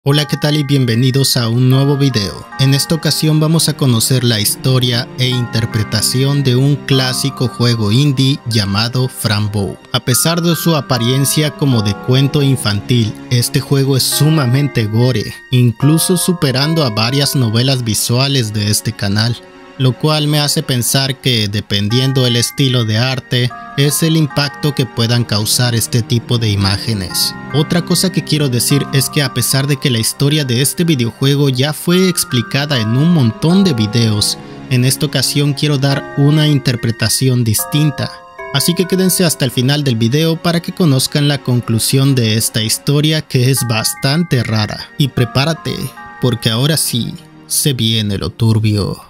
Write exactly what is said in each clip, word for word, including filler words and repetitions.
Hola, ¿qué tal? Y bienvenidos a un nuevo video. En esta ocasión vamos a conocer la historia e interpretación de un clásico juego indie llamado Fran Bow. A pesar de su apariencia como de cuento infantil, este juego es sumamente gore, incluso superando a varias novelas visuales de este canal, lo cual me hace pensar que, dependiendo el estilo de arte, es el impacto que puedan causar este tipo de imágenes. Otra cosa que quiero decir es que a pesar de que la historia de este videojuego ya fue explicada en un montón de videos, en esta ocasión quiero dar una interpretación distinta. Así que quédense hasta el final del video para que conozcan la conclusión de esta historia, que es bastante rara. Y prepárate, porque ahora sí, se viene lo turbio.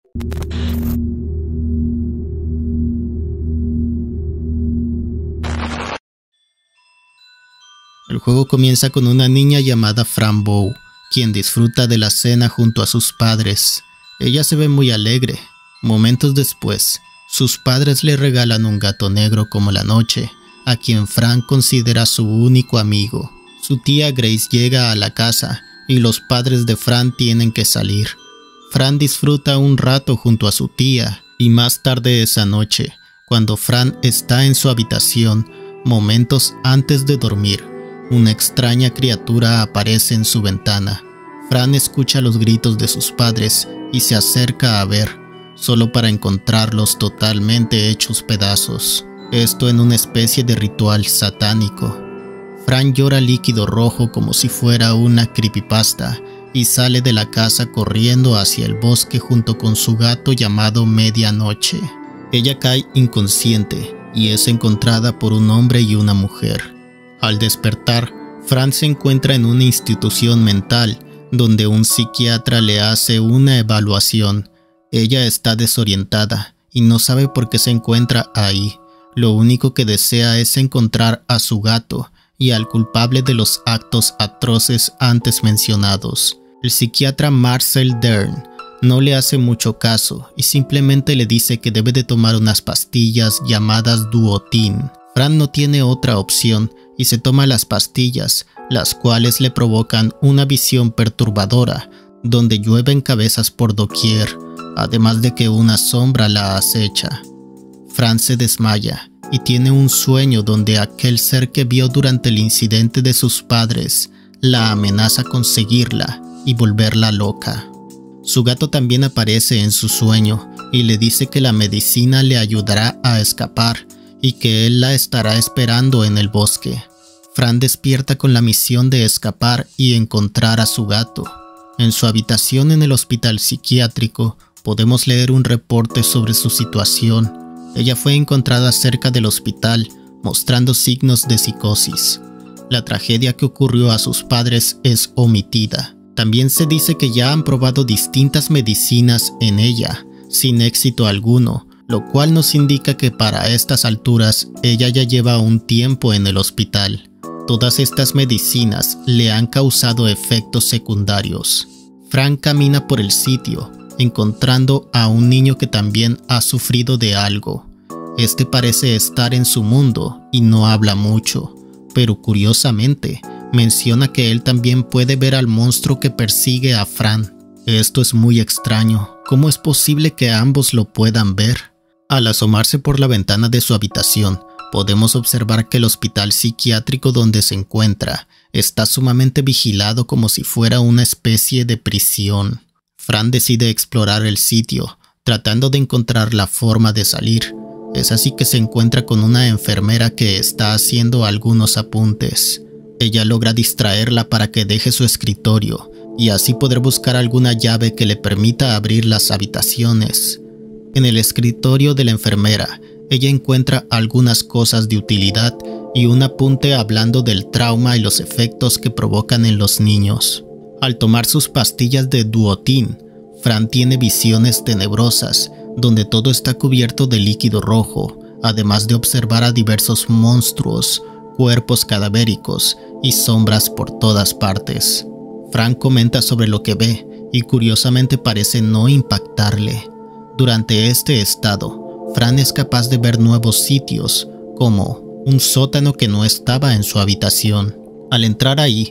El juego comienza con una niña llamada Fran Bow, quien disfruta de la cena junto a sus padres. Ella se ve muy alegre. Momentos después, sus padres le regalan un gato negro como la noche, a quien Fran considera su único amigo. Su tía Grace llega a la casa y los padres de Fran tienen que salir. Fran disfruta un rato junto a su tía y más tarde esa noche, cuando Fran está en su habitación, momentos antes de dormir, una extraña criatura aparece en su ventana. Fran escucha los gritos de sus padres y se acerca a ver, solo para encontrarlos totalmente hechos pedazos. Esto en una especie de ritual satánico. Fran llora líquido rojo como si fuera una creepypasta y sale de la casa corriendo hacia el bosque junto con su gato llamado Medianoche. Ella cae inconsciente y es encontrada por un hombre y una mujer. Al despertar, Fran se encuentra en una institución mental donde un psiquiatra le hace una evaluación. Ella está desorientada y no sabe por qué se encuentra ahí. Lo único que desea es encontrar a su gato y al culpable de los actos atroces antes mencionados. El psiquiatra Marcel Dern no le hace mucho caso y simplemente le dice que debe de tomar unas pastillas llamadas Duotin. Fran no tiene otra opción y se toma las pastillas, las cuales le provocan una visión perturbadora, donde llueven cabezas por doquier, además de que una sombra la acecha. Fran se desmaya y tiene un sueño donde aquel ser que vio durante el incidente de sus padres la amenaza con seguirla y volverla loca. Su gato también aparece en su sueño y le dice que la medicina le ayudará a escapar y que él la estará esperando en el bosque. Fran despierta con la misión de escapar y encontrar a su gato. En su habitación en el hospital psiquiátrico podemos leer un reporte sobre su situación. Ella fue encontrada cerca del hospital, mostrando signos de psicosis. La tragedia que ocurrió a sus padres es omitida. También se dice que ya han probado distintas medicinas en ella, sin éxito alguno, lo cual nos indica que para estas alturas ella ya lleva un tiempo en el hospital. Todas estas medicinas le han causado efectos secundarios. Fran camina por el sitio, encontrando a un niño que también ha sufrido de algo. Este parece estar en su mundo y no habla mucho, pero curiosamente menciona que él también puede ver al monstruo que persigue a Fran. Esto es muy extraño. ¿Cómo es posible que ambos lo puedan ver? Al asomarse por la ventana de su habitación, podemos observar que el hospital psiquiátrico donde se encuentra está sumamente vigilado como si fuera una especie de prisión. Fran decide explorar el sitio, tratando de encontrar la forma de salir. Es así que se encuentra con una enfermera que está haciendo algunos apuntes. Ella logra distraerla para que deje su escritorio y así poder buscar alguna llave que le permita abrir las habitaciones. En el escritorio de la enfermera, ella encuentra algunas cosas de utilidad y un apunte hablando del trauma y los efectos que provocan en los niños. Al tomar sus pastillas de Duotin, Fran tiene visiones tenebrosas, donde todo está cubierto de líquido rojo, además de observar a diversos monstruos, cuerpos cadavéricos y sombras por todas partes. Fran comenta sobre lo que ve y curiosamente parece no impactarle. Durante este estado, Fran es capaz de ver nuevos sitios, como un sótano que no estaba en su habitación. Al entrar ahí,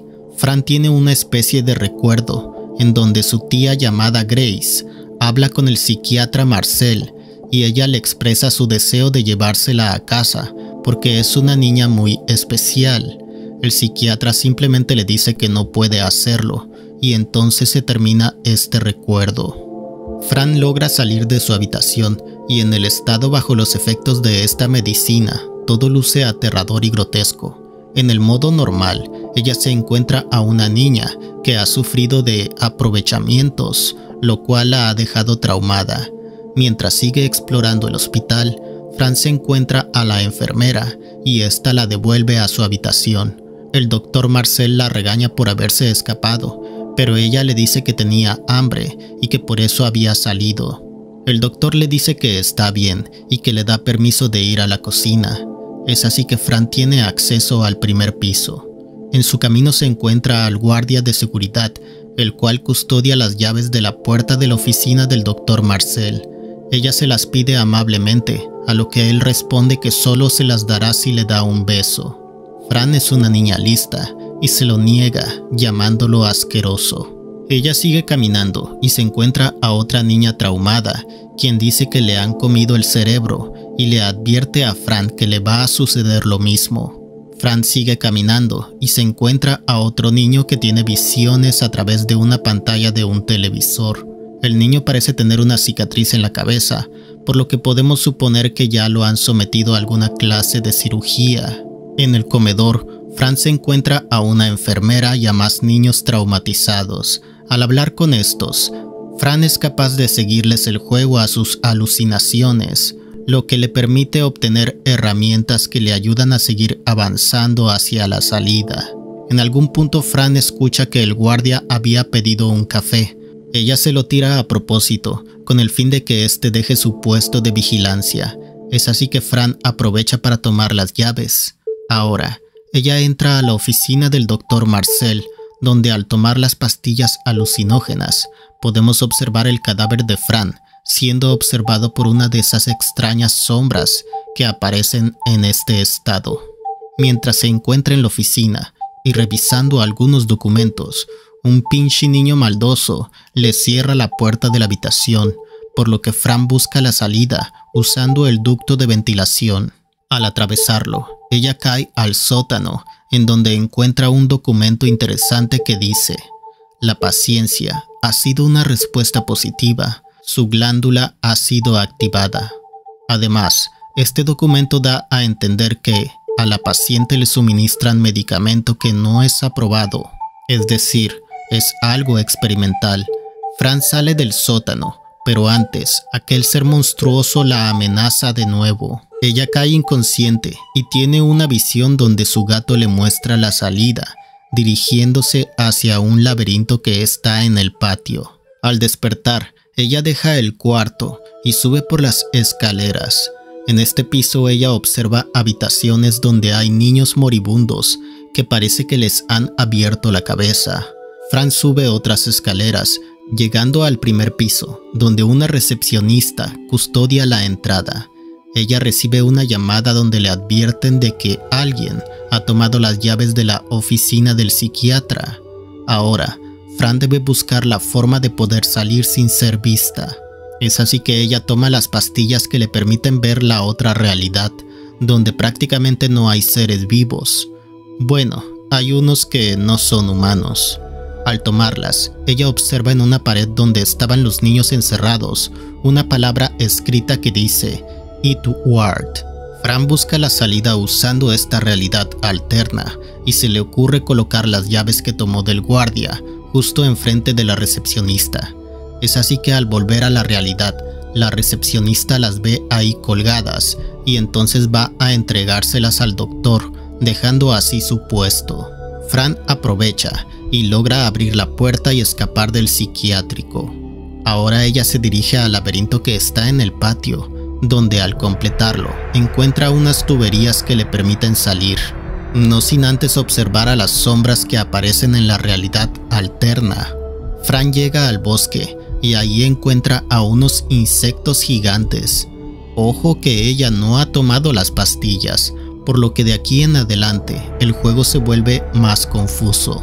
Fran tiene una especie de recuerdo en donde su tía llamada Grace habla con el psiquiatra Marcel y ella le expresa su deseo de llevársela a casa porque es una niña muy especial. El psiquiatra simplemente le dice que no puede hacerlo y entonces se termina este recuerdo. Fran logra salir de su habitación y en el estado bajo los efectos de esta medicina, todo luce aterrador y grotesco. En el modo normal, ella se encuentra a una niña que ha sufrido de aprovechamientos, lo cual la ha dejado traumada. Mientras sigue explorando el hospital, Fran se encuentra a la enfermera y ésta la devuelve a su habitación. El doctor Marcel la regaña por haberse escapado, pero ella le dice que tenía hambre y que por eso había salido. El doctor le dice que está bien y que le da permiso de ir a la cocina. Es así que Fran tiene acceso al primer piso. En su camino se encuentra al guardia de seguridad, el cual custodia las llaves de la puerta de la oficina del doctor Marcel. Ella se las pide amablemente, a lo que él responde que solo se las dará si le da un beso. Fran es una niña lista y se lo niega, llamándolo asqueroso. Ella sigue caminando y se encuentra a otra niña traumada, quien dice que le han comido el cerebro y le advierte a Fran que le va a suceder lo mismo. Fran sigue caminando y se encuentra a otro niño que tiene visiones a través de una pantalla de un televisor. El niño parece tener una cicatriz en la cabeza, por lo que podemos suponer que ya lo han sometido a alguna clase de cirugía. En el comedor, Fran se encuentra a una enfermera y a más niños traumatizados. Al hablar con estos, Fran es capaz de seguirles el juego a sus alucinaciones, lo que le permite obtener herramientas que le ayudan a seguir avanzando hacia la salida. En algún punto Fran escucha que el guardia había pedido un café. Ella se lo tira a propósito, con el fin de que éste deje su puesto de vigilancia. Es así que Fran aprovecha para tomar las llaves. Ahora, ella entra a la oficina del doctor Marcel, donde al tomar las pastillas alucinógenas, podemos observar el cadáver de Fran, siendo observado por una de esas extrañas sombras que aparecen en este estado. Mientras se encuentra en la oficina y revisando algunos documentos, un pinche niño maldoso le cierra la puerta de la habitación, por lo que Fran busca la salida usando el ducto de ventilación. Al atravesarlo, ella cae al sótano, en donde encuentra un documento interesante que dice: la paciencia ha sido una respuesta positiva. Su glándula ha sido activada. Además, este documento da a entender que a la paciente le suministran medicamento que no es aprobado, es decir, es algo experimental. Fran sale del sótano, pero antes, aquel ser monstruoso la amenaza de nuevo. Ella cae inconsciente y tiene una visión donde su gato le muestra la salida, dirigiéndose hacia un laberinto que está en el patio. Al despertar, ella deja el cuarto y sube por las escaleras. En este piso ella observa habitaciones donde hay niños moribundos que parece que les han abierto la cabeza. Fran sube otras escaleras, llegando al primer piso, donde una recepcionista custodia la entrada. Ella recibe una llamada donde le advierten de que alguien ha tomado las llaves de la oficina del psiquiatra. Ahora, Fran debe buscar la forma de poder salir sin ser vista. Es así que ella toma las pastillas que le permiten ver la otra realidad, donde prácticamente no hay seres vivos. Bueno, hay unos que no son humanos. Al tomarlas, ella observa en una pared donde estaban los niños encerrados una palabra escrita que dice Edward. Fran busca la salida usando esta realidad alterna y se le ocurre colocar las llaves que tomó del guardia justo enfrente de la recepcionista. Es así que al volver a la realidad, la recepcionista las ve ahí colgadas y entonces va a entregárselas al doctor, dejando así su puesto. Fran aprovecha y logra abrir la puerta y escapar del psiquiátrico. Ahora ella se dirige al laberinto que está en el patio, donde al completarlo encuentra unas tuberías que le permiten salir, no sin antes observar a las sombras que aparecen en la realidad alterna. Fran llega al bosque y ahí encuentra a unos insectos gigantes. Ojo que ella no ha tomado las pastillas, por lo que de aquí en adelante el juego se vuelve más confuso.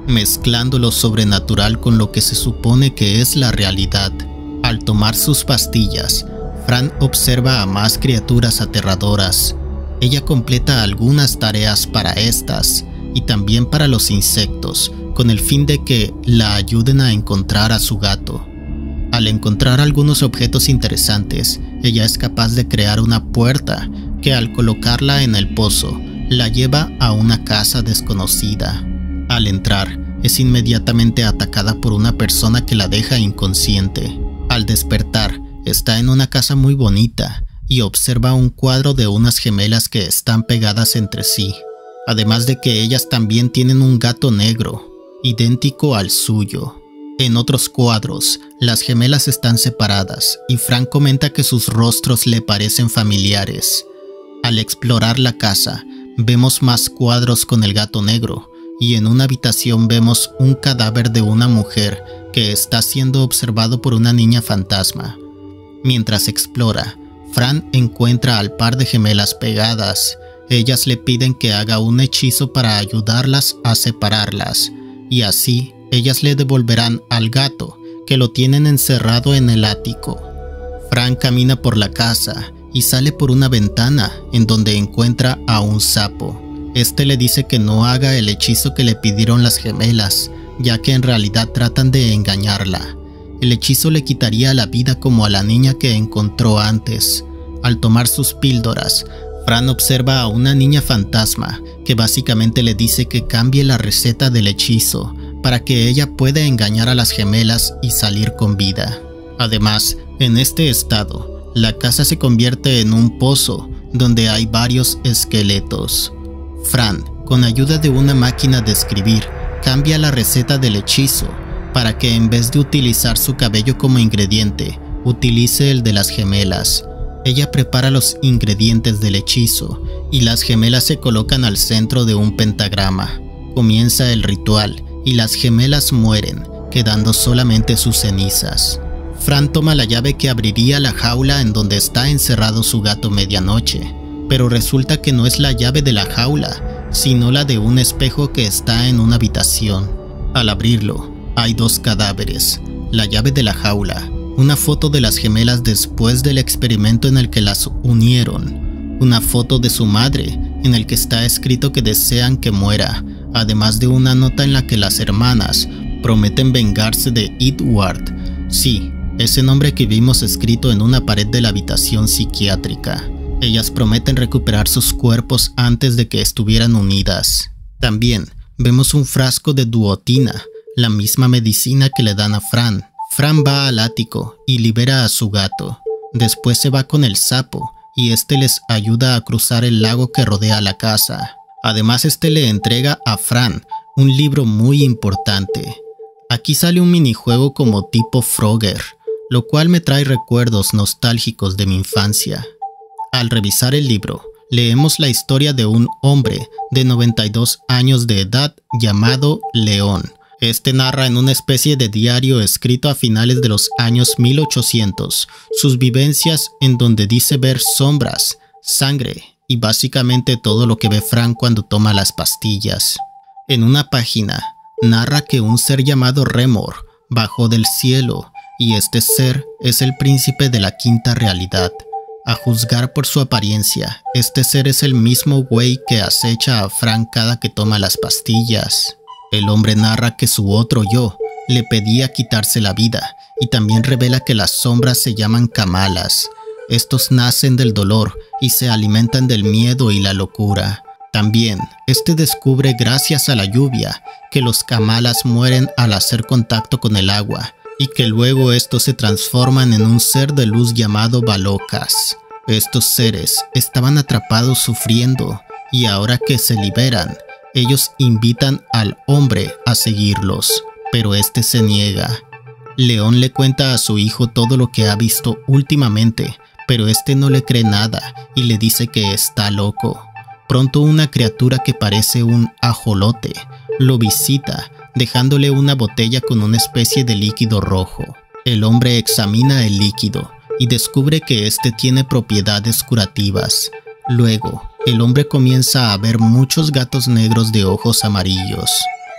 mezclando lo sobrenatural con lo que se supone que es la realidad. Al tomar sus pastillas, Fran observa a más criaturas aterradoras. Ella completa algunas tareas para estas y también para los insectos, con el fin de que la ayuden a encontrar a su gato. Al encontrar algunos objetos interesantes, ella es capaz de crear una puerta que al colocarla en el pozo, la lleva a una casa desconocida. Al entrar, es inmediatamente atacada por una persona que la deja inconsciente. Al despertar, está en una casa muy bonita y observa un cuadro de unas gemelas que están pegadas entre sí. Además de que ellas también tienen un gato negro, idéntico al suyo. En otros cuadros, las gemelas están separadas y Fran comenta que sus rostros le parecen familiares. Al explorar la casa, vemos más cuadros con el gato negro y en una habitación vemos un cadáver de una mujer que está siendo observado por una niña fantasma. Mientras explora, Fran encuentra al par de gemelas pegadas. Ellas le piden que haga un hechizo para ayudarlas a separarlas, y así ellas le devolverán al gato, que lo tienen encerrado en el ático. Fran camina por la casa y sale por una ventana en donde encuentra a un sapo. Este le dice que no haga el hechizo que le pidieron las gemelas, ya que en realidad tratan de engañarla. El hechizo le quitaría la vida como a la niña que encontró antes. Al tomar sus píldoras, Fran observa a una niña fantasma que básicamente le dice que cambie la receta del hechizo para que ella pueda engañar a las gemelas y salir con vida. Además, en este estado, la casa se convierte en un pozo donde hay varios esqueletos. Fran, con ayuda de una máquina de escribir, cambia la receta del hechizo para que en vez de utilizar su cabello como ingrediente, utilice el de las gemelas. Ella prepara los ingredientes del hechizo y las gemelas se colocan al centro de un pentagrama. Comienza el ritual y las gemelas mueren, quedando solamente sus cenizas. Fran toma la llave que abriría la jaula en donde está encerrado su gato Medianoche, pero resulta que no es la llave de la jaula, sino la de un espejo que está en una habitación. Al abrirlo, hay dos cadáveres, la llave de la jaula, una foto de las gemelas después del experimento en el que las unieron, una foto de su madre en el que está escrito que desean que muera, además de una nota en la que las hermanas prometen vengarse de Edward. Sí, ese nombre que vimos escrito en una pared de la habitación psiquiátrica. Ellas prometen recuperar sus cuerpos antes de que estuvieran unidas. También vemos un frasco de duotina, la misma medicina que le dan a Fran. Fran va al ático y libera a su gato. Después se va con el sapo y este les ayuda a cruzar el lago que rodea la casa. Además, este le entrega a Fran un libro muy importante. Aquí sale un minijuego como tipo Frogger, lo cual me trae recuerdos nostálgicos de mi infancia. Al revisar el libro, leemos la historia de un hombre de noventa y dos años de edad llamado León. Este narra en una especie de diario escrito a finales de los años mil ochocientos sus vivencias, en donde dice ver sombras, sangre y básicamente todo lo que ve Fran cuando toma las pastillas. En una página narra que un ser llamado Remor bajó del cielo y este ser es el príncipe de la quinta realidad. A juzgar por su apariencia, este ser es el mismo güey que acecha a Fran cada que toma las pastillas. El hombre narra que su otro yo le pedía quitarse la vida y también revela que las sombras se llaman kamalas. Estos nacen del dolor y se alimentan del miedo y la locura. También, este descubre gracias a la lluvia que los kamalas mueren al hacer contacto con el agua y que luego estos se transforman en un ser de luz llamado Balokas. Estos seres estaban atrapados sufriendo y ahora que se liberan, ellos invitan al hombre a seguirlos, pero este se niega. León le cuenta a su hijo todo lo que ha visto últimamente, pero este no le cree nada y le dice que está loco. Pronto una criatura que parece un ajolote lo visita, dejándole una botella con una especie de líquido rojo. El hombre examina el líquido y descubre que este tiene propiedades curativas. Luego, el hombre comienza a ver muchos gatos negros de ojos amarillos.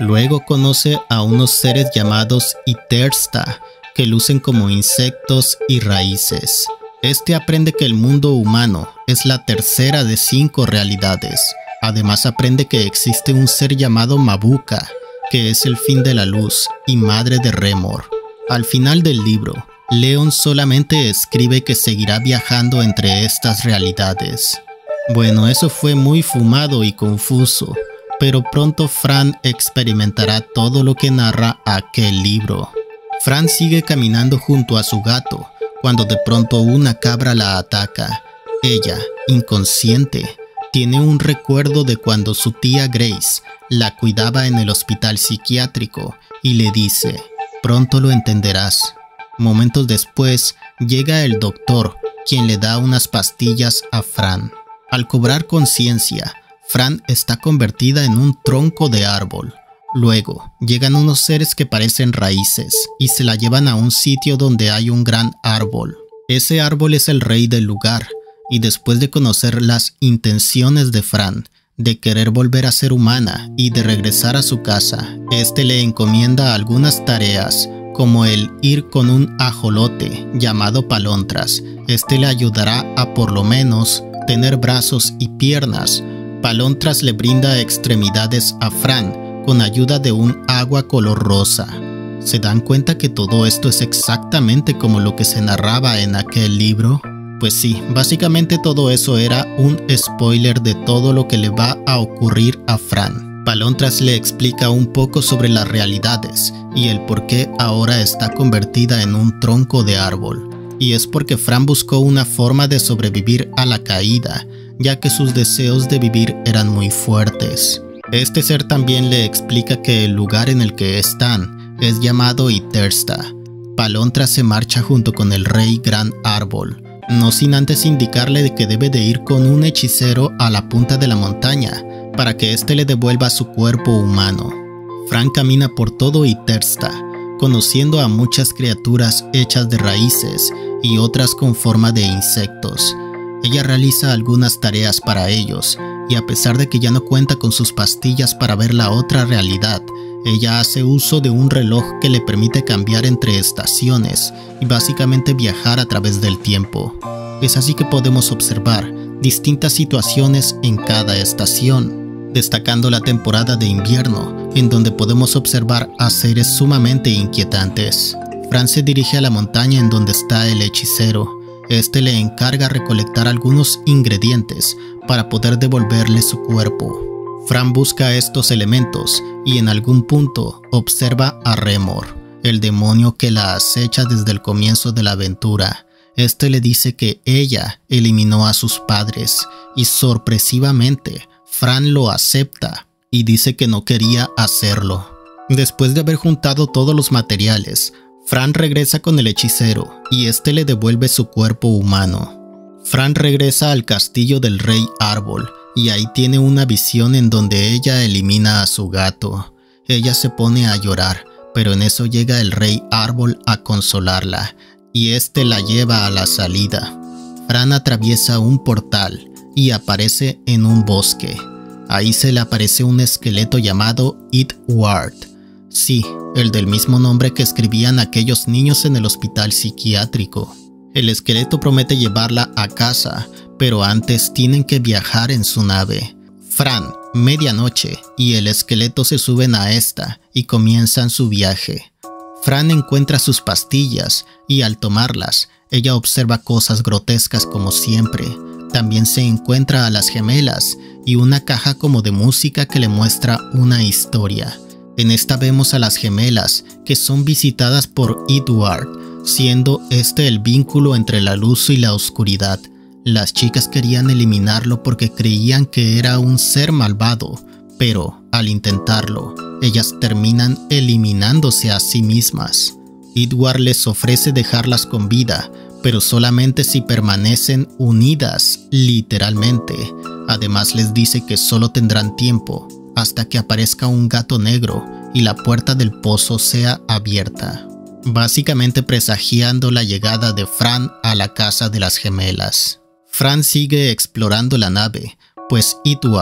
Luego conoce a unos seres llamados Itersta, que lucen como insectos y raíces. Este aprende que el mundo humano es la tercera de cinco realidades. Además aprende que existe un ser llamado Mabuka, que es el fin de la luz y madre de Remor. Al final del libro, Leon solamente escribe que seguirá viajando entre estas realidades. Bueno, eso fue muy fumado y confuso, pero pronto Fran experimentará todo lo que narra aquel libro. Fran sigue caminando junto a su gato, cuando de pronto una cabra la ataca. Ella, inconsciente, tiene un recuerdo de cuando su tía Grace la cuidaba en el hospital psiquiátrico y le dice: pronto lo entenderás. Momentos después, llega el doctor, quien le da unas pastillas a Fran. Al cobrar conciencia, Fran está convertida en un tronco de árbol. Luego, llegan unos seres que parecen raíces y se la llevan a un sitio donde hay un gran árbol. Ese árbol es el rey del lugar, y después de conocer las intenciones de Fran, de querer volver a ser humana y de regresar a su casa, este le encomienda algunas tareas, como el ir con un ajolote llamado Palontras. Este le ayudará a por lo menos tener brazos y piernas. Palontras le brinda extremidades a Fran con ayuda de un agua color rosa. ¿Se dan cuenta que todo esto es exactamente como lo que se narraba en aquel libro? Pues sí, básicamente todo eso era un spoiler de todo lo que le va a ocurrir a Fran. Palontras le explica un poco sobre las realidades y el por qué ahora está convertida en un tronco de árbol. Y es porque Fran buscó una forma de sobrevivir a la caída, ya que sus deseos de vivir eran muy fuertes. Este ser también le explica que el lugar en el que están es llamado Itersta. Palontras se marcha junto con el rey Gran Árbol, no sin antes indicarle de que debe de ir con un hechicero a la punta de la montaña, para que éste le devuelva su cuerpo humano. Fran camina por todo Itersta, conociendo a muchas criaturas hechas de raíces y otras con forma de insectos. Ella realiza algunas tareas para ellos, y a pesar de que ya no cuenta con sus pastillas para ver la otra realidad, ella hace uso de un reloj que le permite cambiar entre estaciones y básicamente viajar a través del tiempo. Es así que podemos observar distintas situaciones en cada estación, destacando la temporada de invierno, en donde podemos observar a seres sumamente inquietantes. Fran se dirige a la montaña en donde está el hechicero. Este le encarga recolectar algunos ingredientes para poder devolverle su cuerpo. Fran busca estos elementos y en algún punto observa a Remor, el demonio que la acecha desde el comienzo de la aventura. Este le dice que ella eliminó a sus padres y sorpresivamente Fran lo acepta y dice que no quería hacerlo. Después de haber juntado todos los materiales, Fran regresa con el hechicero y este le devuelve su cuerpo humano. Fran regresa al castillo del rey árbol y ahí tiene una visión en donde ella elimina a su gato. Ella se pone a llorar, pero en eso llega el rey árbol a consolarla y este la lleva a la salida. Fran atraviesa un portal y aparece en un bosque. Ahí se le aparece un esqueleto llamado Edward. Sí, el del mismo nombre que escribían aquellos niños en el hospital psiquiátrico. El esqueleto promete llevarla a casa, pero antes tienen que viajar en su nave. Fran, medianoche, y el esqueleto se suben a esta y comienzan su viaje. Fran encuentra sus pastillas y al tomarlas, ella observa cosas grotescas como siempre. También se encuentra a las gemelas y una caja como de música que le muestra una historia. En esta vemos a las gemelas que son visitadas por Edward, siendo este el vínculo entre la luz y la oscuridad. Las chicas querían eliminarlo porque creían que era un ser malvado, pero al intentarlo, ellas terminan eliminándose a sí mismas. Edward les ofrece dejarlas con vida, pero solamente si permanecen unidas, literalmente. Además les dice que solo tendrán tiempo hasta que aparezca un gato negro y la puerta del pozo sea abierta, básicamente presagiando la llegada de Fran a la casa de las gemelas. Fran sigue explorando la nave, pues Edward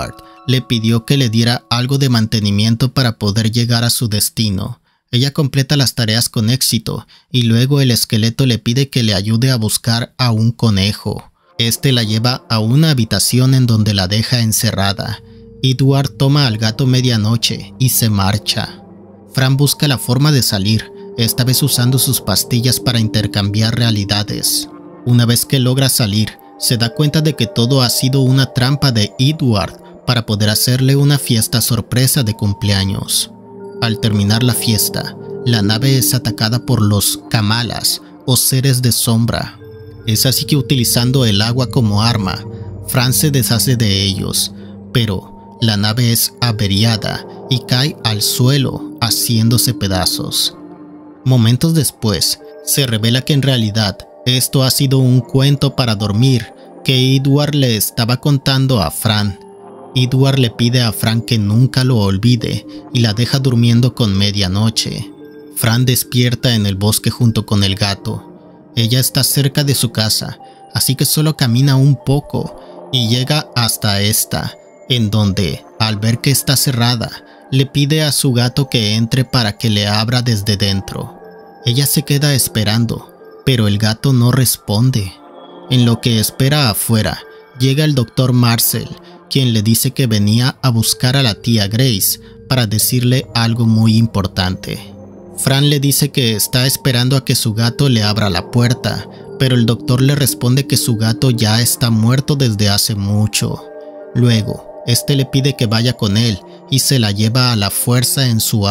le pidió que le diera algo de mantenimiento para poder llegar a su destino. Ella completa las tareas con éxito y luego el esqueleto le pide que le ayude a buscar a un conejo. Este la lleva a una habitación en donde la deja encerrada. Edward toma al gato medianoche y se marcha. Fran busca la forma de salir, esta vez usando sus pastillas para intercambiar realidades. Una vez que logra salir, se da cuenta de que todo ha sido una trampa de Edward para poder hacerle una fiesta sorpresa de cumpleaños. Al terminar la fiesta, la nave es atacada por los Kamalas o seres de sombra. Es así que utilizando el agua como arma, Fran se deshace de ellos, pero la nave es averiada y cae al suelo haciéndose pedazos. Momentos después, se revela que en realidad esto ha sido un cuento para dormir que Edward le estaba contando a Fran. Edward le pide a Fran que nunca lo olvide y la deja durmiendo con medianoche. Fran despierta en el bosque junto con el gato. Ella está cerca de su casa, así que solo camina un poco y llega hasta esta, en donde, al ver que está cerrada, le pide a su gato que entre para que le abra desde dentro. Ella se queda esperando, pero el gato no responde. En lo que espera afuera, llega el doctor Marcel, quien le dice que venía a buscar a la tía Grace para decirle algo muy importante. Fran le dice que está esperando a que su gato le abra la puerta, pero el doctor le responde que su gato ya está muerto desde hace mucho. Luego, este le pide que vaya con él y se la lleva a la fuerza en su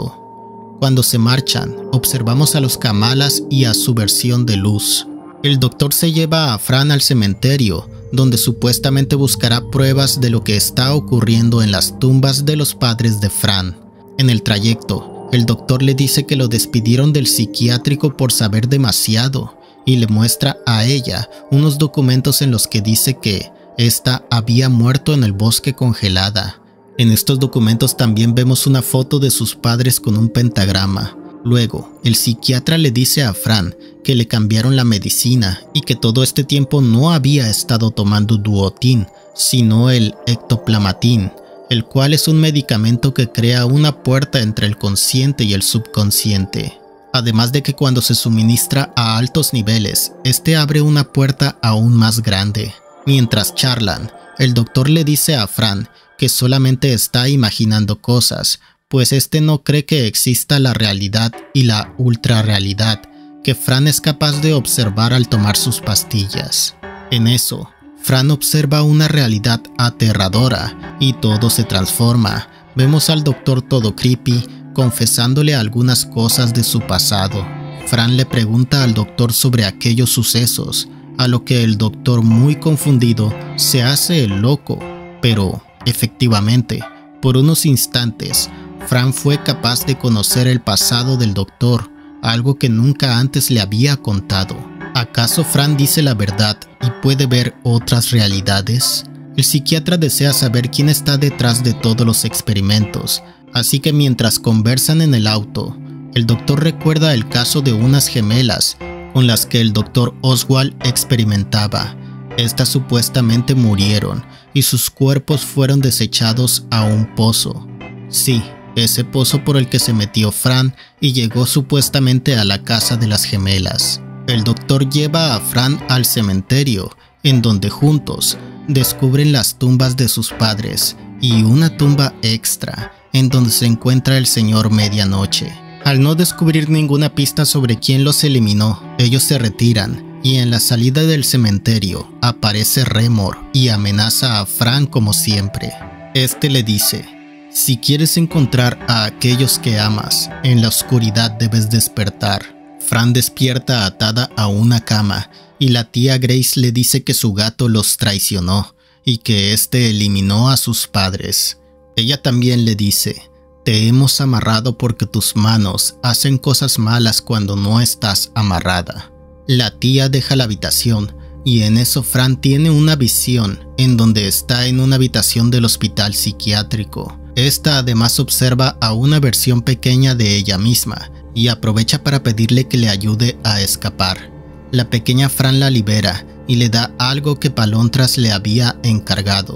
auto. Cuando se marchan, observamos a los Kamalas y a su versión de luz. El doctor se lleva a Fran al cementerio, donde supuestamente buscará pruebas de lo que está ocurriendo en las tumbas de los padres de Fran. En el trayecto, el doctor le dice que lo despidieron del psiquiátrico por saber demasiado y le muestra a ella unos documentos en los que dice que ésta había muerto en el bosque congelada. En estos documentos también vemos una foto de sus padres con un pentagrama. Luego, el psiquiatra le dice a Fran que le cambiaron la medicina y que todo este tiempo no había estado tomando Duotin, sino el ectoplamatin, el cual es un medicamento que crea una puerta entre el consciente y el subconsciente. Además de que cuando se suministra a altos niveles, este abre una puerta aún más grande. Mientras charlan, el doctor le dice a Fran que solamente está imaginando cosas, pues este no cree que exista la realidad y la ultrarrealidad que Fran es capaz de observar al tomar sus pastillas. En eso, Fran observa una realidad aterradora y todo se transforma. Vemos al doctor todo creepy, confesándole algunas cosas de su pasado. Fran le pregunta al doctor sobre aquellos sucesos, a lo que el doctor, muy confundido, se hace el loco. Pero, efectivamente, por unos instantes, Fran fue capaz de conocer el pasado del doctor, algo que nunca antes le había contado. ¿Acaso Fran dice la verdad y puede ver otras realidades? El psiquiatra desea saber quién está detrás de todos los experimentos, así que mientras conversan en el auto, el doctor recuerda el caso de unas gemelas con las que el doctor Oswald experimentaba. Estas supuestamente murieron y sus cuerpos fueron desechados a un pozo. Sí, ese pozo por el que se metió Fran y llegó supuestamente a la casa de las gemelas. El doctor lleva a Fran al cementerio, en donde juntos descubren las tumbas de sus padres y una tumba extra, en donde se encuentra el señor Medianoche. Al no descubrir ninguna pista sobre quién los eliminó, ellos se retiran y en la salida del cementerio aparece Remor y amenaza a Fran como siempre. Este le dice: si quieres encontrar a aquellos que amas, en la oscuridad debes despertar. Fran despierta atada a una cama y la tía Grace le dice que su gato los traicionó y que éste eliminó a sus padres. Ella también le dice: te hemos amarrado porque tus manos hacen cosas malas cuando no estás amarrada. La tía deja la habitación y en eso Fran tiene una visión en donde está en una habitación del hospital psiquiátrico. Esta además observa a una versión pequeña de ella misma y aprovecha para pedirle que le ayude a escapar. La pequeña Fran la libera y le da algo que Palontras le había encargado.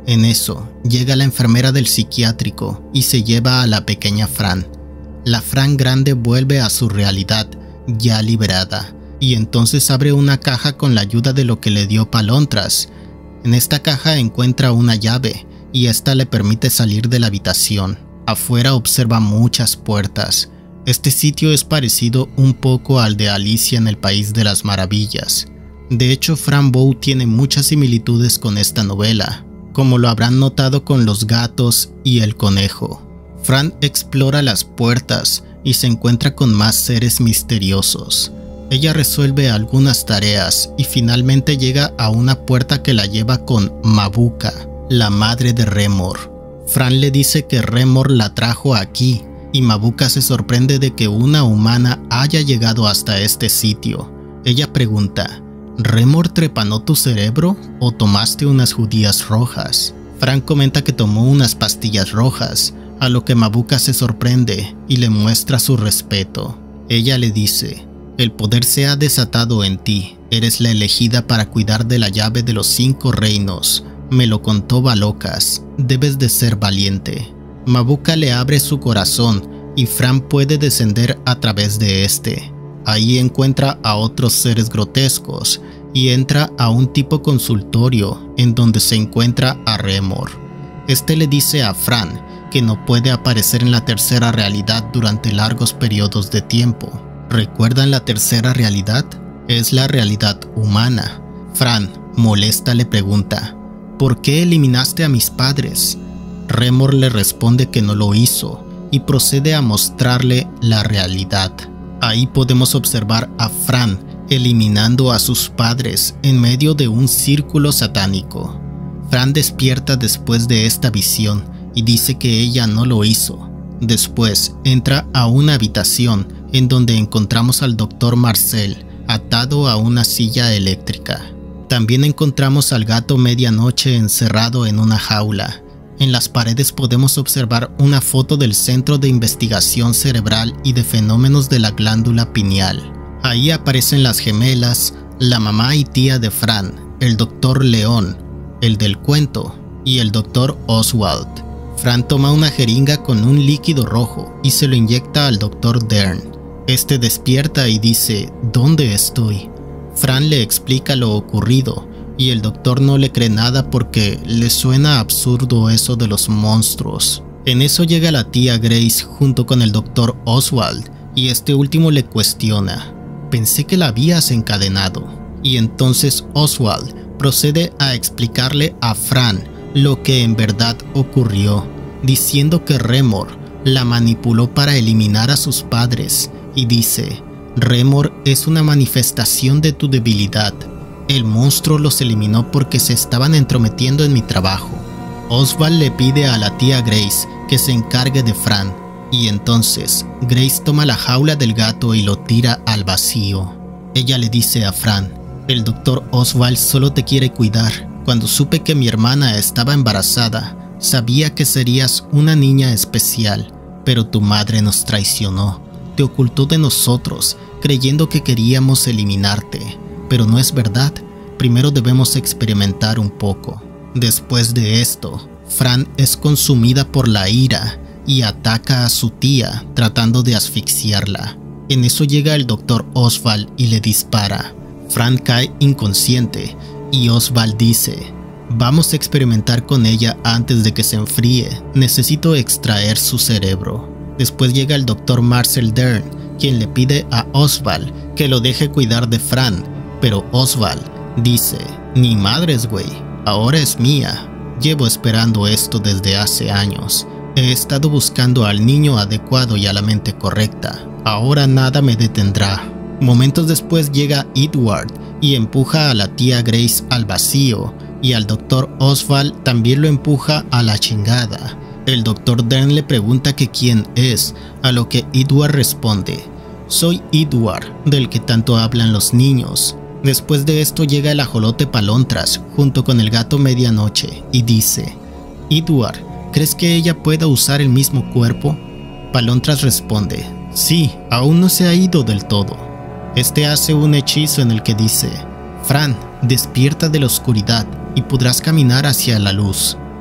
En eso, llega la enfermera del psiquiátrico y se lleva a la pequeña Fran. La Fran grande vuelve a su realidad, ya liberada, y entonces abre una caja con la ayuda de lo que le dio Palontras. En esta caja encuentra una llave, y esta le permite salir de la habitación. Afuera observa muchas puertas. Este sitio es parecido un poco al de Alicia en el País de las Maravillas. De hecho, Fran Bow tiene muchas similitudes con esta novela, como lo habrán notado con los gatos y el conejo. Fran explora las puertas y se encuentra con más seres misteriosos. Ella resuelve algunas tareas y finalmente llega a una puerta que la lleva con Mabuka, la madre de Remor. Fran le dice que Remor la trajo aquí y Mabuka se sorprende de que una humana haya llegado hasta este sitio. Ella pregunta: ¿Remor trepanó tu cerebro o tomaste unas judías rojas? Fran comenta que tomó unas pastillas rojas, a lo que Mabuka se sorprende y le muestra su respeto. Ella le dice: el poder se ha desatado en ti, eres la elegida para cuidar de la llave de los cinco reinos. Me lo contó Balocas, debes de ser valiente. Mabuka le abre su corazón y Fran puede descender a través de este. Ahí encuentra a otros seres grotescos y entra a un tipo consultorio en donde se encuentra a Remor. Este le dice a Fran que no puede aparecer en la tercera realidad durante largos periodos de tiempo. ¿Recuerdan la tercera realidad? Es la realidad humana. Fran, molesta, le pregunta: ¿por qué eliminaste a mis padres? Remor le responde que no lo hizo y procede a mostrarle la realidad. Ahí podemos observar a Fran eliminando a sus padres en medio de un círculo satánico. Fran despierta después de esta visión y dice que ella no lo hizo. Después entra a una habitación en donde encontramos al doctor Marcel atado a una silla eléctrica. También encontramos al gato Medianoche encerrado en una jaula. En las paredes podemos observar una foto del Centro de Investigación Cerebral y de Fenómenos de la Glándula Pineal. Ahí aparecen las gemelas, la mamá y tía de Fran, el doctor León, el del cuento, y el doctor Oswald. Fran toma una jeringa con un líquido rojo y se lo inyecta al doctor Dern. Este despierta y dice: ¿dónde estoy? Fran le explica lo ocurrido y el doctor no le cree nada porque le suena absurdo eso de los monstruos. En eso llega la tía Grace junto con el doctor Oswald y este último le cuestiona: pensé que la habías encadenado. Y entonces Oswald procede a explicarle a Fran lo que en verdad ocurrió, diciendo que Remor la manipuló para eliminar a sus padres y dice: Remor es una manifestación de tu debilidad. El monstruo los eliminó porque se estaban entrometiendo en mi trabajo. Oswald le pide a la tía Grace que se encargue de Fran y entonces Grace toma la jaula del gato y lo tira al vacío. Ella le dice a Fran: el doctor Oswald solo te quiere cuidar. Cuando supe que mi hermana estaba embarazada, sabía que serías una niña especial, pero tu madre nos traicionó. Te ocultó de nosotros, creyendo que queríamos eliminarte. Pero no es verdad. Primero debemos experimentar un poco. Después de esto, Fran es consumida por la ira y ataca a su tía, tratando de asfixiarla. En eso llega el doctor Oswald y le dispara. Fran cae inconsciente y Oswald dice: vamos a experimentar con ella antes de que se enfríe. Necesito extraer su cerebro. Después llega el doctor Marcel Dern, quien le pide a Oswald que lo deje cuidar de Fran, pero Oswald dice: ni madres, güey, ahora es mía. Llevo esperando esto desde hace años. He estado buscando al niño adecuado y a la mente correcta. Ahora nada me detendrá. Momentos después llega Edward y empuja a la tía Grace al vacío, y al doctor Oswald también lo empuja a la chingada. El doctor Dern le pregunta que quién es, a lo que Edward responde: soy Edward, del que tanto hablan los niños. Después de esto llega el ajolote Palontras junto con el gato Medianoche y dice: Edward, ¿crees que ella pueda usar el mismo cuerpo? Palontras responde: sí, aún no se ha ido del todo. Este hace un hechizo en el que dice: Fran, despierta de la oscuridad y podrás caminar hacia la luz.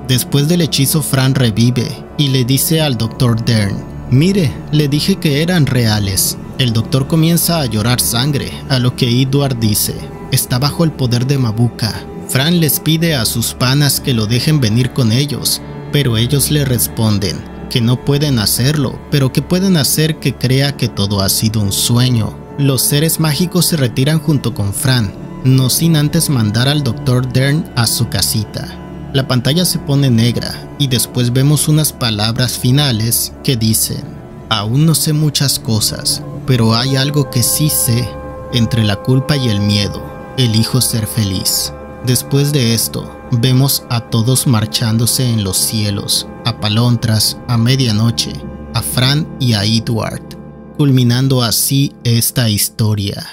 Después del hechizo, Fran revive y le dice al doctor Dern: mire, le dije que eran reales. El doctor comienza a llorar sangre, a lo que Edward dice: está bajo el poder de Mabuka. Fran les pide a sus panas que lo dejen venir con ellos, pero ellos le responden que no pueden hacerlo, pero que pueden hacer que crea que todo ha sido un sueño. Los seres mágicos se retiran junto con Fran, no sin antes mandar al doctor Dern a su casita. La pantalla se pone negra y después vemos unas palabras finales que dicen: aún no sé muchas cosas, pero hay algo que sí sé. Entre la culpa y el miedo, elijo ser feliz. Después de esto, vemos a todos marchándose en los cielos, a Palontras, a medianoche, a Fran y a Edward, culminando así esta historia.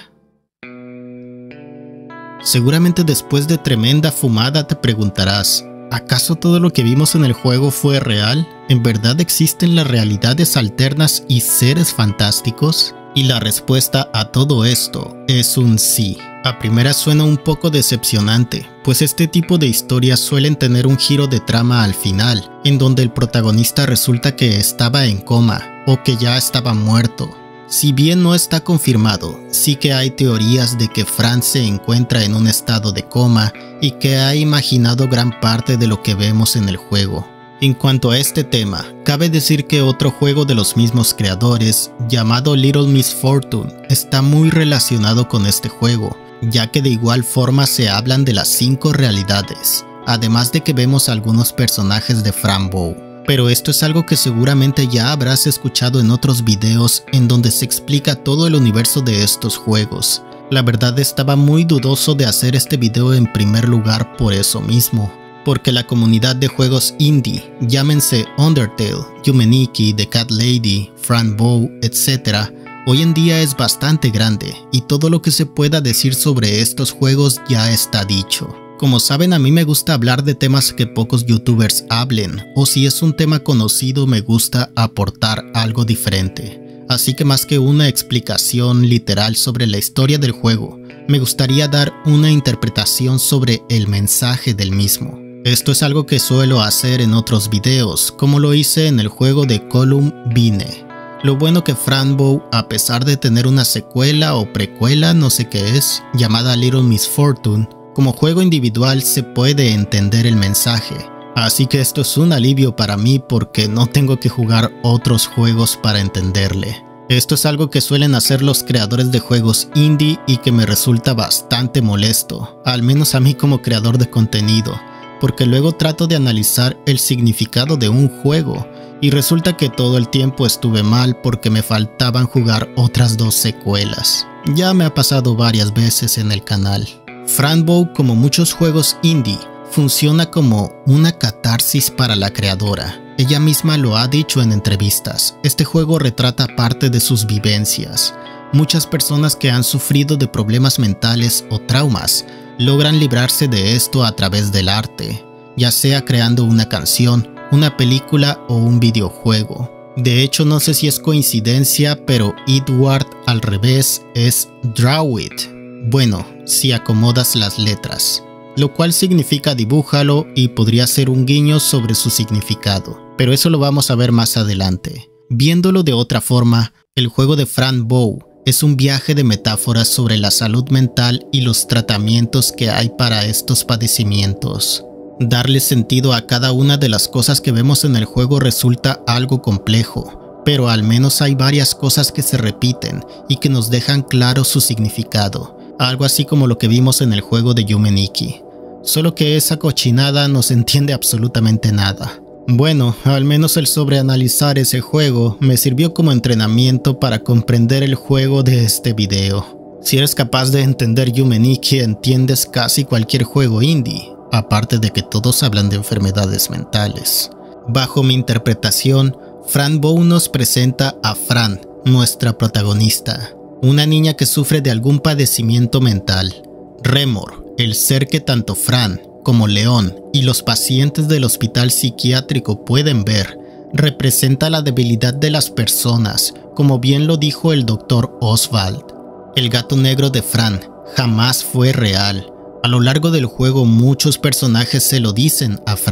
Seguramente después de tremenda fumada te preguntarás: ¿acaso todo lo que vimos en el juego fue real? ¿En verdad existen las realidades alternas y seres fantásticos? Y la respuesta a todo esto es un sí. A primera suena un poco decepcionante, pues este tipo de historias suelen tener un giro de trama al final, en donde el protagonista resulta que estaba en coma o que ya estaba muerto. Si bien no está confirmado, sí que hay teorías de que Fran se encuentra en un estado de coma y que ha imaginado gran parte de lo que vemos en el juego. En cuanto a este tema, cabe decir que otro juego de los mismos creadores, llamado Little Miss Fortune, está muy relacionado con este juego, ya que de igual forma se hablan de las cinco realidades, además de que vemos algunos personajes de Fran Bow. Pero esto es algo que seguramente ya habrás escuchado en otros videos en donde se explica todo el universo de estos juegos. La verdad, estaba muy dudoso de hacer este video en primer lugar por eso mismo, porque la comunidad de juegos indie, llámense Undertale, Yume Nikki, The Cat Lady, Fran Bow, etcétera, hoy en día es bastante grande y todo lo que se pueda decir sobre estos juegos ya está dicho. Como saben, a mí me gusta hablar de temas que pocos youtubers hablen, o si es un tema conocido me gusta aportar algo diferente. Así que más que una explicación literal sobre la historia del juego, me gustaría dar una interpretación sobre el mensaje del mismo. Esto es algo que suelo hacer en otros videos, como lo hice en el juego de Column Vine. Lo bueno que Fran Bow, a pesar de tener una secuela o precuela, no sé qué es, llamada Little Miss Fortune, como juego individual se puede entender el mensaje. Así que esto es un alivio para mí porque no tengo que jugar otros juegos para entenderle. Esto es algo que suelen hacer los creadores de juegos indie y que me resulta bastante molesto, al menos a mí como creador de contenido, porque luego trato de analizar el significado de un juego y resulta que todo el tiempo estuve mal porque me faltaban jugar otras dos secuelas. Ya me ha pasado varias veces en el canal. Fran Bow, como muchos juegos indie, funciona como una catarsis para la creadora. Ella misma lo ha dicho en entrevistas. Este juego retrata parte de sus vivencias. Muchas personas que han sufrido de problemas mentales o traumas logran librarse de esto a través del arte, ya sea creando una canción, una película o un videojuego. De hecho, no sé si es coincidencia, pero Edward al revés es Draw It. Bueno, si acomodas las letras, lo cual significa dibújalo y podría ser un guiño sobre su significado, pero eso lo vamos a ver más adelante. Viéndolo de otra forma, el juego de Fran Bow es un viaje de metáforas sobre la salud mental y los tratamientos que hay para estos padecimientos. Darle sentido a cada una de las cosas que vemos en el juego resulta algo complejo, pero al menos hay varias cosas que se repiten y que nos dejan claro su significado. Algo así como lo que vimos en el juego de Yume Nikki. Solo que esa cochinada no se entiende absolutamente nada. Bueno, al menos el sobreanalizar ese juego me sirvió como entrenamiento para comprender el juego de este video. Si eres capaz de entender Yume Nikki, entiendes casi cualquier juego indie, aparte de que todos hablan de enfermedades mentales. Bajo mi interpretación, Fran Bow nos presenta a Fran, nuestra protagonista, una niña que sufre de algún padecimiento mental. Remor, el ser que tanto Fran como León y los pacientes del hospital psiquiátrico pueden ver, representa la debilidad de las personas, como bien lo dijo el doctor Oswald. El gato negro de Fran jamás fue real. A lo largo del juego muchos personajes se lo dicen a Fran,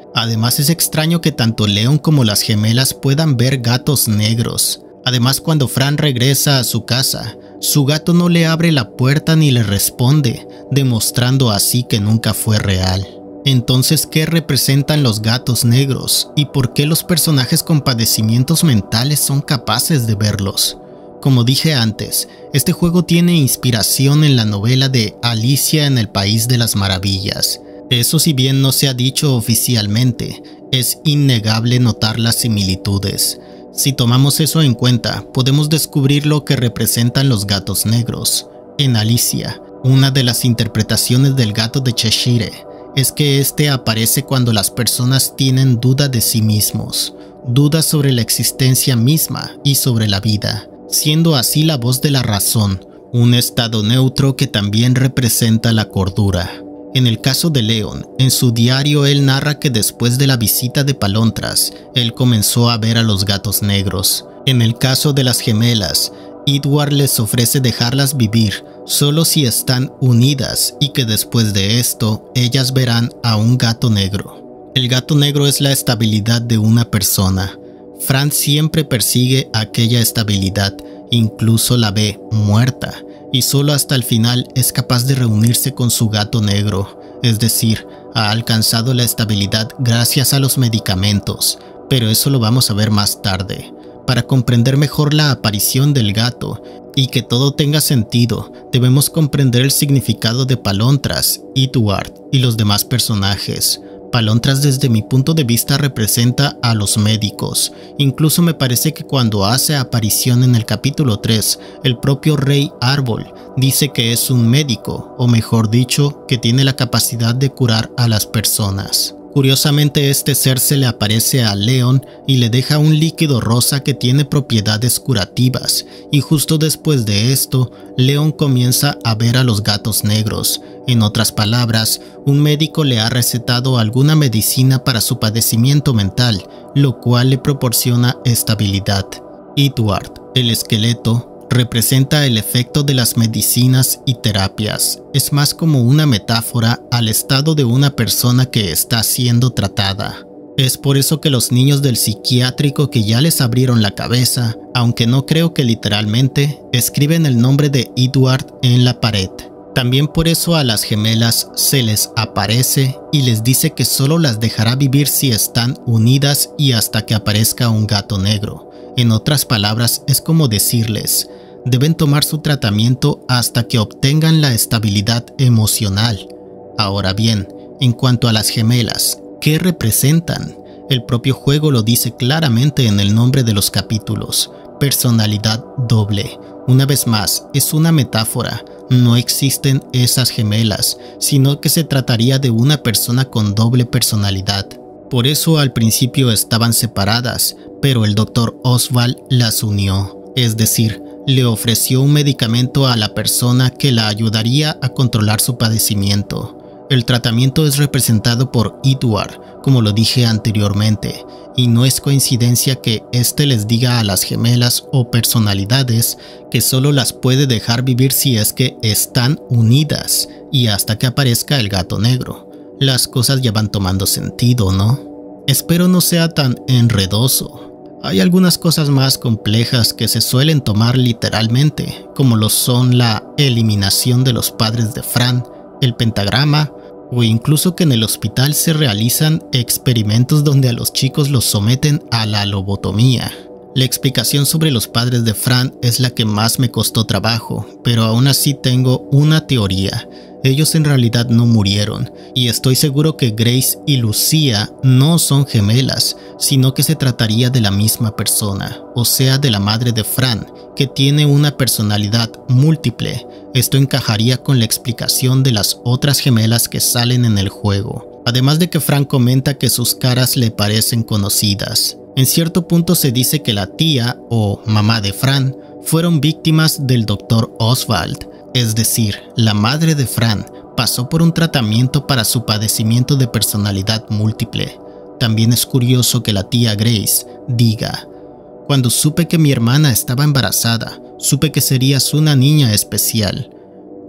Además, es extraño que tanto Leon como las gemelas puedan ver gatos negros. Además, cuando Fran regresa a su casa, su gato no le abre la puerta ni le responde, demostrando así que nunca fue real. Entonces, ¿qué representan los gatos negros? ¿Y por qué los personajes con padecimientos mentales son capaces de verlos? Como dije antes, este juego tiene inspiración en la novela de Alicia en el País de las Maravillas. Eso, si bien no se ha dicho oficialmente, es innegable notar las similitudes. Si tomamos eso en cuenta, podemos descubrir lo que representan los gatos negros. En Alicia, una de las interpretaciones del gato de Cheshire es que este aparece cuando las personas tienen duda de sí mismos, dudas sobre la existencia misma y sobre la vida, siendo así la voz de la razón, un estado neutro que también representa la cordura. En el caso de Leon, en su diario él narra que después de la visita de Palontras, él comenzó a ver a los gatos negros. En el caso de las gemelas, Edward les ofrece dejarlas vivir solo si están unidas y que después de esto, ellas verán a un gato negro. El gato negro es la estabilidad de una persona. Fran siempre persigue aquella estabilidad, incluso la ve muerta, y solo hasta el final es capaz de reunirse con su gato negro, es decir, ha alcanzado la estabilidad gracias a los medicamentos, pero eso lo vamos a ver más tarde. Para comprender mejor la aparición del gato y que todo tenga sentido, debemos comprender el significado de Palontras, Edward y los demás personajes. Palontras, desde mi punto de vista, representa a los médicos. Incluso me parece que cuando hace aparición en el capítulo tres, el propio Rey Árbol dice que es un médico, o mejor dicho, que tiene la capacidad de curar a las personas. Curiosamente, este ser se le aparece a Leon y le deja un líquido rosa que tiene propiedades curativas, y justo después de esto, Leon comienza a ver a los gatos negros. En otras palabras, un médico le ha recetado alguna medicina para su padecimiento mental, lo cual le proporciona estabilidad. Edward, el esqueleto, representa el efecto de las medicinas y terapias. Es más como una metáfora al estado de una persona que está siendo tratada. Es por eso que los niños del psiquiátrico que ya les abrieron la cabeza, aunque no creo que literalmente, escriben el nombre de Edward en la pared. También por eso a las gemelas se les aparece y les dice que solo las dejará vivir si están unidas y hasta que aparezca un gato negro. En otras palabras, es como decirles, deben tomar su tratamiento hasta que obtengan la estabilidad emocional. Ahora bien, en cuanto a las gemelas, ¿qué representan? El propio juego lo dice claramente en el nombre de los capítulos, personalidad doble. Una vez más, es una metáfora, no existen esas gemelas, sino que se trataría de una persona con doble personalidad. Por eso al principio estaban separadas, pero el doctor Oswald las unió, es decir, le ofreció un medicamento a la persona que la ayudaría a controlar su padecimiento. El tratamiento es representado por Edward, como lo dije anteriormente, y no es coincidencia que éste les diga a las gemelas o personalidades que solo las puede dejar vivir si es que están unidas y hasta que aparezca el gato negro. Las cosas ya van tomando sentido, ¿no? Espero no sea tan enredoso. Hay algunas cosas más complejas que se suelen tomar literalmente, como lo son la eliminación de los padres de Fran, el pentagrama, o incluso que en el hospital se realizan experimentos donde a los chicos los someten a la lobotomía. La explicación sobre los padres de Fran es la que más me costó trabajo, pero aún así tengo una teoría. Ellos en realidad no murieron, y estoy seguro que Grace y Lucía no son gemelas, sino que se trataría de la misma persona, o sea de la madre de Fran, que tiene una personalidad múltiple. Esto encajaría con la explicación de las otras gemelas que salen en el juego. Además de que Fran comenta que sus caras le parecen conocidas. En cierto punto se dice que la tía o mamá de Fran fueron víctimas del doctor Oswald. Es decir, la madre de Fran pasó por un tratamiento para su padecimiento de personalidad múltiple. También es curioso que la tía Grace diga, cuando supe que mi hermana estaba embarazada, supe que serías una niña especial.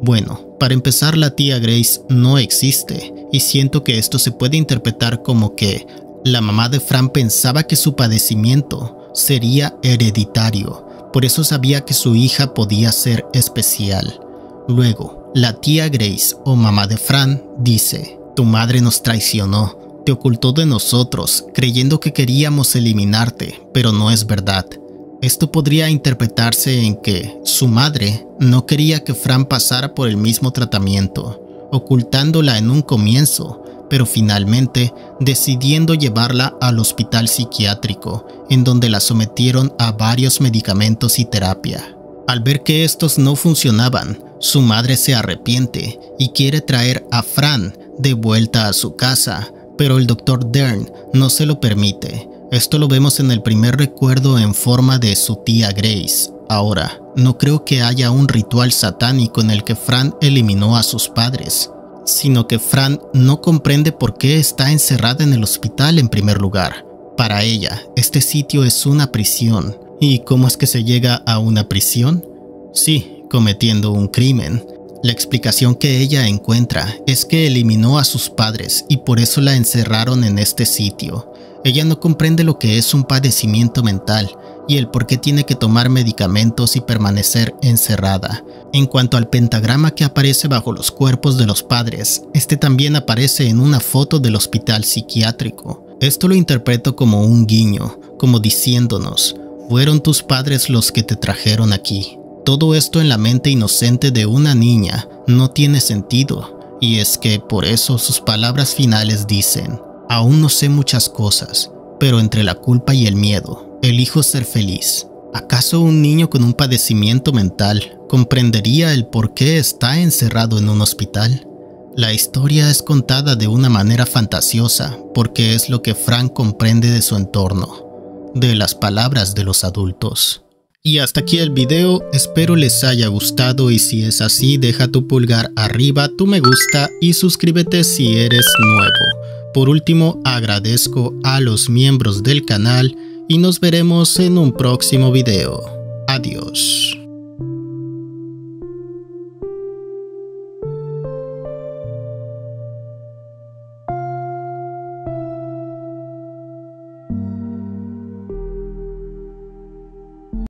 Bueno, para empezar, la tía Grace no existe, y siento que esto se puede interpretar como que la mamá de Fran pensaba que su padecimiento sería hereditario, por eso sabía que su hija podía ser especial. Luego, la tía Grace o mamá de Fran dice: tu madre nos traicionó, te ocultó de nosotros, creyendo que queríamos eliminarte, pero no es verdad. Esto podría interpretarse en que su madre no quería que Fran pasara por el mismo tratamiento, ocultándola en un comienzo, pero finalmente decidiendo llevarla al hospital psiquiátrico, en donde la sometieron a varios medicamentos y terapia. Al ver que estos no funcionaban, su madre se arrepiente y quiere traer a Fran de vuelta a su casa, pero el doctor Dern no se lo permite. Esto lo vemos en el primer recuerdo en forma de su tía Grace. Ahora, no creo que haya un ritual satánico en el que Fran eliminó a sus padres, sino que Fran no comprende por qué está encerrada en el hospital en primer lugar. Para ella, este sitio es una prisión. ¿Y cómo es que se llega a una prisión? Sí, cometiendo un crimen. La explicación que ella encuentra es que eliminó a sus padres y por eso la encerraron en este sitio. Ella no comprende lo que es un padecimiento mental y el por qué tiene que tomar medicamentos y permanecer encerrada. En cuanto al pentagrama que aparece bajo los cuerpos de los padres, este también aparece en una foto del hospital psiquiátrico. Esto lo interpreto como un guiño, como diciéndonos: fueron tus padres los que te trajeron aquí. Todo esto en la mente inocente de una niña no tiene sentido, y es que por eso sus palabras finales dicen: aún no sé muchas cosas, pero entre la culpa y el miedo, elijo ser feliz. ¿Acaso un niño con un padecimiento mental comprendería el por qué está encerrado en un hospital? La historia es contada de una manera fantasiosa porque es lo que Fran comprende de su entorno, de las palabras de los adultos. Y hasta aquí el video, espero les haya gustado y si es así deja tu pulgar arriba, tu me gusta y suscríbete si eres nuevo. Por último, agradezco a los miembros del canal y nos veremos en un próximo video. Adiós.